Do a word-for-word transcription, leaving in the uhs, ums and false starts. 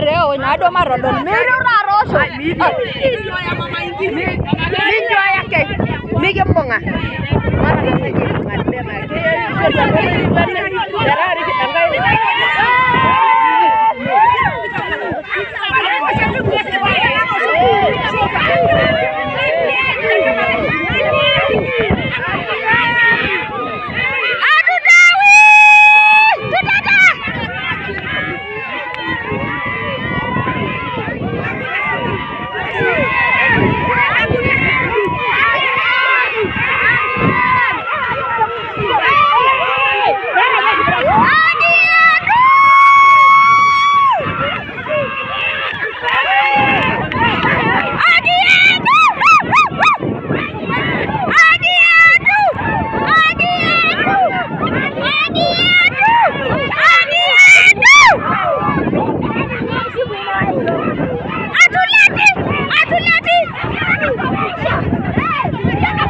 reo na ado marodo mero na rosho Video ya mama ingine. Video yake. Mige mbonga. Mara ngeke ngade ma. Darari angai.